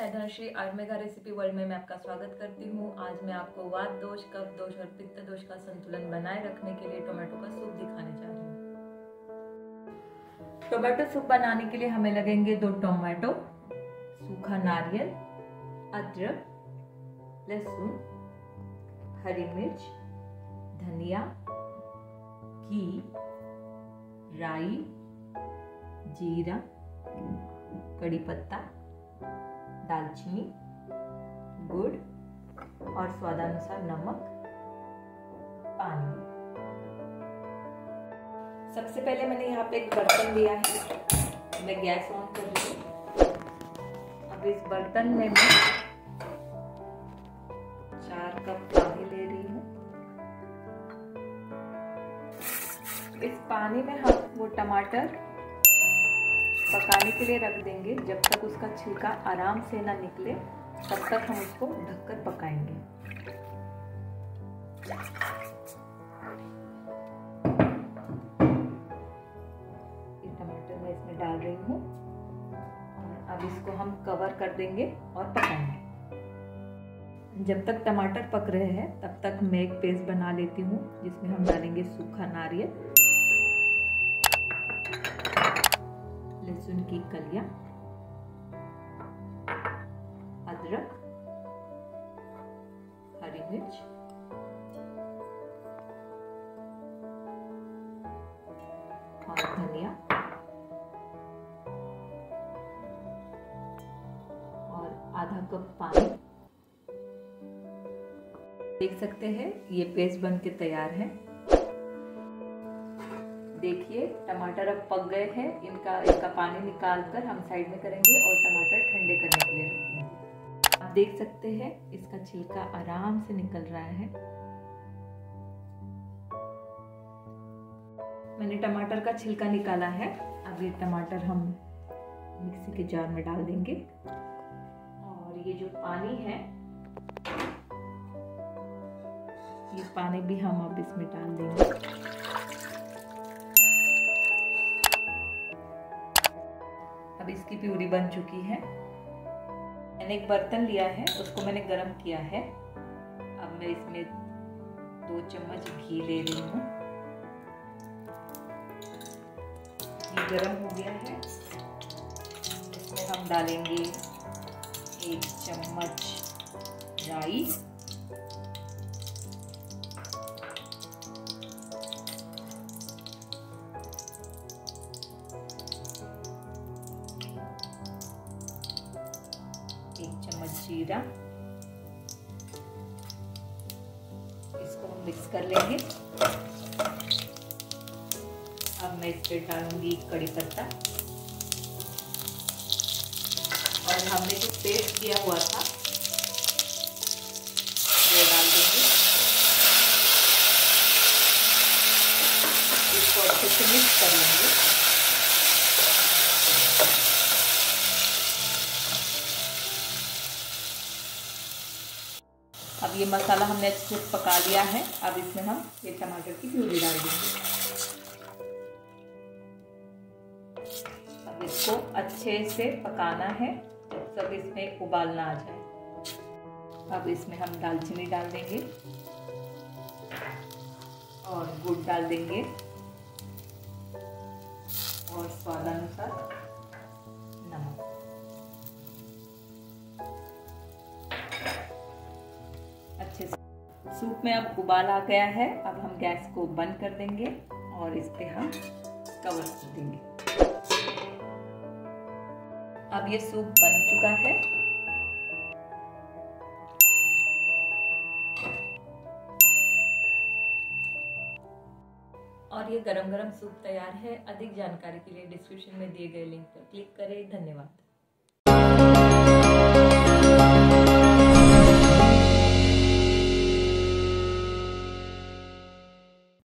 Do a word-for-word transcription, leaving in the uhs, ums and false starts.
मैं Dhanashree Ayurveda recipe world में मैं आपका स्वागत करती हूँ। आज मैं आपको वात दोष, कफ दोष और पित्त दोष का संतुलन बनाए रखने के लिए टोमेटो का सूप दिखाने जा रही हूँ। टोमेटो सूप बनाने के लिए हमें लगेंगे दो टोमेटो, सूखा नारियल, अदरक, लहसुन, हरी मिर्च, धनिया, घी, राई, जीरा, कड़ी पत्ता, दालचीनी, गुड़ और स्वादानुसार नमक, पानी। सबसे पहले मैंने यहाँ पे एक बर्तन लिया है। मैं गैस ऑन कर रही हूँ। अब इस बर्तन में मैं चार कप पानी ले रही हूँ। इस पानी में हम वो टमाटर पकाने के लिए रख देंगे। जब तक उसका छिलका आराम से ना निकले तब तक हम उसको ढककर पकाएंगे। ये टमाटर मैं इसमें डाल रही हूँ। अब इसको हम कवर कर देंगे और पकाएंगे। जब तक टमाटर पक रहे हैं तब तक मैं एक पेस्ट बना लेती हूँ, जिसमें हम डालेंगे सूखा नारियल, लहसुन की कलियां, अदरक, हरी मिर्च, और धनिया, और आधा कप पानी। देख सकते हैं ये पेस्ट बन के तैयार है। देखिए टमाटर अब पक गए हैं। इनका इसका पानी निकाल कर हम साइड में करेंगे और टमाटर ठंडे करने के लिए रखेंगे। आप देख सकते हैं इसका छिलका आराम से निकल रहा है। मैंने टमाटर का छिलका निकाला है। अब ये टमाटर हम मिक्सी के जार में डाल देंगे और ये जो पानी है ये पानी भी हम अब इसमें डाल देंगे। अब इसकी प्यूरी बन चुकी है। मैंने एक बर्तन लिया है, उसको मैंने गरम किया है। अब मैं इसमें दो चम्मच घी ले रही हूँ। घी गरम हो गया है। इसमें हम डालेंगे एक चम्मच राई, एक चम्मच जीरा। इसको हम मिक्स कर लेंगे। अब मैं इस पे डालूंगी कड़ी पत्ता और हमने जो पेस्ट किया हुआ था वो डाल देंगे। इसको अच्छे से मिक्स कर लेंगे। अब ये मसाला हमने अच्छे से पका लिया है। अब इसमें हम ये टमाटर की प्यूरी डाल देंगे। अब इसको अच्छे से पकाना है जब तक इसमें उबाल ना आ जाए। अब इसमें हम दालचीनी डाल देंगे और गुड़ डाल देंगे और स्वादानुसार नमक। अच्छे से सूप में अब उबाल आ गया है। अब हम गैस को बंद कर देंगे और इस पे हम कवर कर देंगे। अब ये सूप बन चुका है। और ये गरम गरम सूप तैयार है। अधिक जानकारी के लिए डिस्क्रिप्शन में दिए गए लिंक पर क्लिक करें। धन्यवाद।